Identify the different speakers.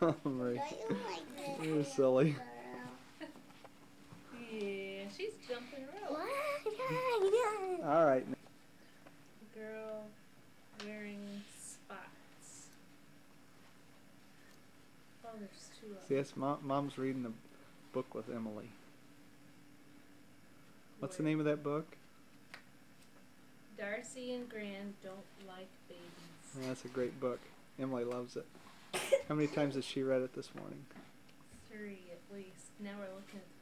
Speaker 1: Marie,
Speaker 2: Don't you like this?
Speaker 1: you're silly.
Speaker 2: Girl?
Speaker 3: Yeah, she's jumping rope.
Speaker 1: All right.
Speaker 3: Girl wearing spots. Oh, there's two of
Speaker 1: See,
Speaker 3: them.
Speaker 1: yes, Mom's reading a book with Emily. What's the name of that book?
Speaker 3: Darcy and Gran Don't Like Babies.
Speaker 1: Oh, that's a great book. Emily loves it. How many times has she read it this morning?
Speaker 3: 3 at least. Now we're looking at